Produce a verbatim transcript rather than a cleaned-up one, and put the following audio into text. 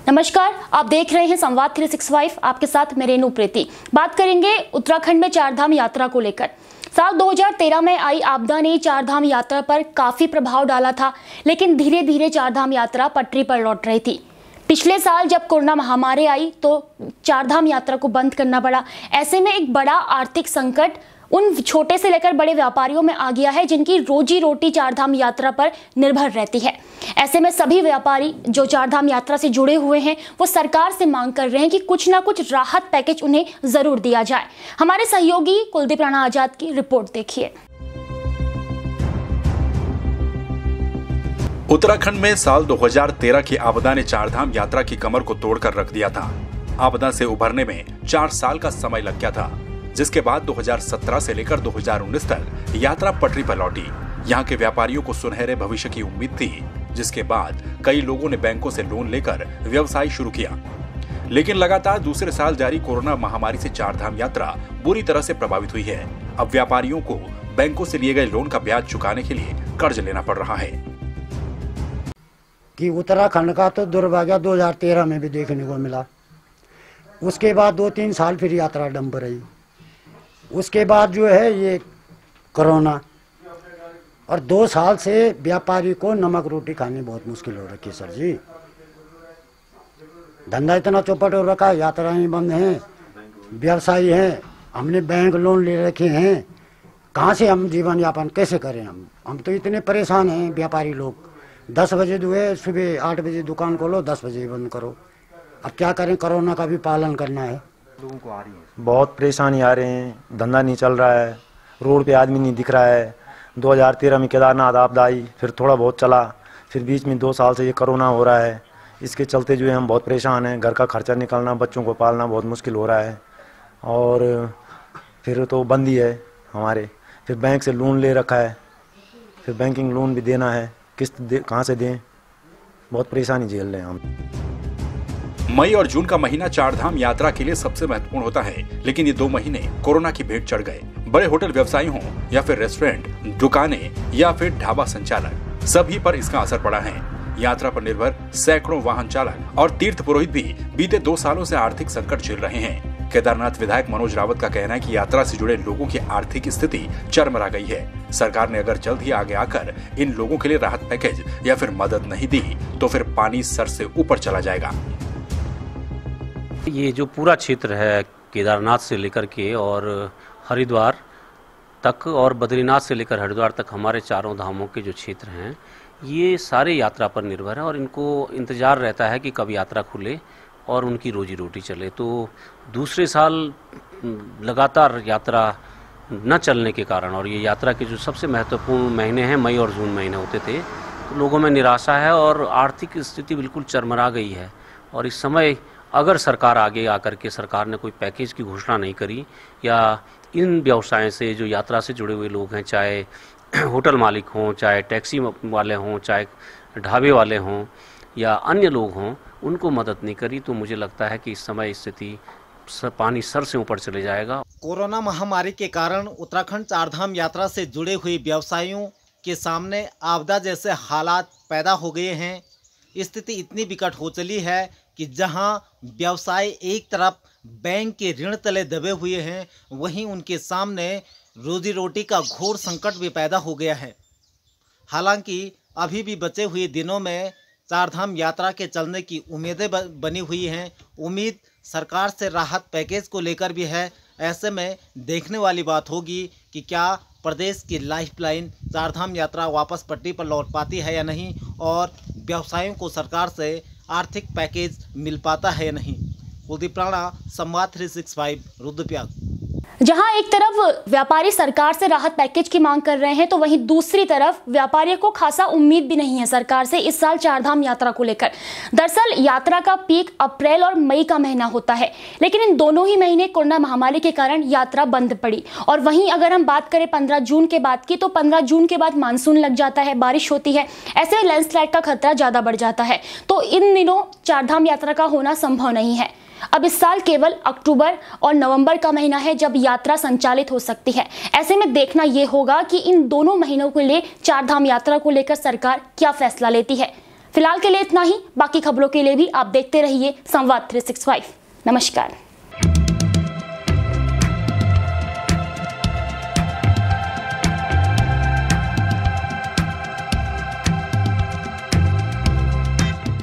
नमस्कार, आप देख रहे हैं संवाद तीन सौ पैंसठ। आपके साथ मैं रेणु प्रीति। बात करेंगे उत्तराखंड में चारधाम यात्रा को लेकर। साल दो हज़ार तेरह में आई आपदा ने चारधाम यात्रा पर काफी प्रभाव डाला था, लेकिन धीरे धीरे चारधाम यात्रा पटरी पर लौट रही थी। पिछले साल जब कोरोना महामारी आई तो चारधाम यात्रा को बंद करना पड़ा। ऐसे में एक बड़ा आर्थिक संकट उन छोटे से लेकर बड़े व्यापारियों में आ गया है जिनकी रोजी रोटी चारधाम यात्रा पर निर्भर रहती है। ऐसे में सभी व्यापारी जो चारधाम यात्रा से जुड़े हुए हैं वो सरकार से मांग कर रहे हैं कि कुछ ना कुछ राहत पैकेज उन्हें जरूर दिया जाए। हमारे सहयोगी कुलदीप राणा आजाद की रिपोर्ट देखिए। उत्तराखंड में साल दो हज़ार तेरह की आपदा ने चारधाम यात्रा की कमर को तोड़कर रख दिया था। आपदा से उभरने में चार साल का समय लग गया था, जिसके बाद दो हज़ार सत्रह से लेकर दो हज़ार उन्नीस तक यात्रा पटरी पर लौटी। यहाँ के व्यापारियों को सुनहरे भविष्य की उम्मीद थी, जिसके बाद कई लोगों ने बैंकों से लोन लेकर व्यवसाय शुरू किया। लेकिन लगातार दूसरे साल जारी कोरोना महामारी से चारधाम यात्रा बुरी तरह से प्रभावित हुई है। अब व्यापारियों को बैंकों से लिए गए लोन का ब्याज चुकाने के लिए कर्ज लेना पड़ रहा है। कि उत्तराखंड का तो दुर्भाग्य दो हज़ार तेरह में भी देखने को मिला। उसके बाद दो तीन साल फिर यात्रा डंप रही। उसके बाद जो है ये कोरोना, और दो साल से व्यापारी को नमक रोटी खानी बहुत मुश्किल हो रखी है। सर जी, धंधा इतना चौपट हो रखा है, यात्राएं बंद हैं, व्यवसायी हैं, हमने बैंक लोन ले रखे हैं, कहाँ से हम जीवन यापन कैसे करें? हम हम तो इतने परेशान हैं व्यापारी लोग। दस बजे दुए सुबह आठ बजे दुकान खोलो, दस बजे बंद करो। अब क्या करें, कोरोना का भी पालन करना है। लोगों को आ रही है, बहुत परेशानी आ रहे हैं, धंधा नहीं चल रहा है, रोड पे आदमी नहीं दिख रहा है। दो हज़ार तेरह में केदारनाथ आपदा आई, फिर थोड़ा बहुत चला, फिर बीच में दो साल से ये कोरोना हो रहा है। इसके चलते जो है हम बहुत परेशान हैं। घर का खर्चा निकालना, बच्चों को पालना बहुत मुश्किल हो रहा है। और फिर तो बंद ही है हमारे, फिर बैंक से लोन ले रखा है, फिर बैंकिंग लोन भी देना है, किस्त दे कहाँ से दें, बहुत परेशानी झेल रहे हैं हम। मई और जून का महीना चारधाम यात्रा के लिए सबसे महत्वपूर्ण होता है, लेकिन ये दो महीने कोरोना की भेंट चढ़ गए। बड़े होटल व्यवसायी हों या फिर रेस्टोरेंट, दुकानें या फिर ढाबा संचालक, सभी पर इसका असर पड़ा है। यात्रा पर निर्भर सैकड़ों वाहन चालक और तीर्थ पुरोहित भी बीते दो सालों से आर्थिक संकट झेल रहे हैं। केदारनाथ विधायक मनोज रावत का कहना है कि यात्रा से जुड़े लोगों की आर्थिक स्थिति चरमरा गई है। सरकार ने अगर जल्द ही आगे आकर इन लोगों के लिए राहत पैकेज या फिर मदद नहीं दी तो फिर पानी सर से ऊपर चला जाएगा। ये जो पूरा क्षेत्र है केदारनाथ से लेकर के और हरिद्वार तक और बद्रीनाथ से लेकर हरिद्वार तक, हमारे चारों धामों के जो क्षेत्र हैं ये सारे यात्रा पर निर्भर है और इनको इंतज़ार रहता है कि कब यात्रा खुले और उनकी रोजी रोटी चले। तो दूसरे साल लगातार यात्रा न चलने के कारण और ये यात्रा के जो सबसे महत्वपूर्ण महीने हैं मई और जून महीने होते थे, तो लोगों में निराशा है और आर्थिक स्थिति बिल्कुल चरमरा गई है। और इस समय अगर सरकार आगे आकर के सरकार ने कोई पैकेज की घोषणा नहीं करी या इन व्यवसाय से जो यात्रा से जुड़े हुए लोग हैं, चाहे होटल मालिक हों, चाहे टैक्सी वाले हों, चाहे ढाबे वाले हों या अन्य लोग हों, उनको मदद नहीं करी, तो मुझे लगता है कि इस समय स्थिति पानी सर से ऊपर चले जाएगा। कोरोना महामारी के कारण उत्तराखंड चारधाम यात्रा से जुड़े हुए व्यवसायियों के सामने आपदा जैसे हालात पैदा हो गए हैं। स्थिति इतनी विकट हो चली है कि जहां व्यवसाय एक तरफ बैंक के ऋण तले दबे हुए हैं, वहीं उनके सामने रोजी रोटी का घोर संकट भी पैदा हो गया है। हालांकि अभी भी बचे हुए दिनों में चारधाम यात्रा के चलने की उम्मीदें बनी हुई हैं। उम्मीद सरकार से राहत पैकेज को लेकर भी है। ऐसे में देखने वाली बात होगी कि क्या प्रदेश की लाइफलाइन चारधाम यात्रा वापस पटरी पर लौट पाती है या नहीं, और व्यवसायियों को सरकार से आर्थिक पैकेज मिल पाता है या नहीं। कुलदीप राणा, संवाद तीन सौ पैंसठ, रुद्रप्रयाग। जहां एक तरफ व्यापारी सरकार से राहत पैकेज की मांग कर रहे हैं तो वहीं दूसरी तरफ व्यापारियों को खासा उम्मीद भी नहीं है सरकार से इस साल चारधाम यात्रा को लेकर। दरअसल यात्रा का पीक अप्रैल और मई का महीना होता है, लेकिन इन दोनों ही महीने कोरोना महामारी के कारण यात्रा बंद पड़ी। और वहीं अगर हम बात करें पंद्रह जून के बाद की, तो पंद्रह जून के बाद मानसून लग जाता है, बारिश होती है, ऐसे में लैंडस्लाइड का खतरा ज्यादा बढ़ जाता है। तो इन दिनों चारधाम यात्रा का होना संभव नहीं है। अब इस साल केवल अक्टूबर और नवंबर का महीना है जब यात्रा संचालित हो सकती है। ऐसे में देखना यह होगा कि इन दोनों महीनों के लिए चारधाम यात्रा को लेकर सरकार क्या फैसला लेती है। फिलहाल के लिए इतना ही। बाकी खबरों के लिए भी आप देखते रहिए संवाद थ्री सिक्सटी फाइव। नमस्कार।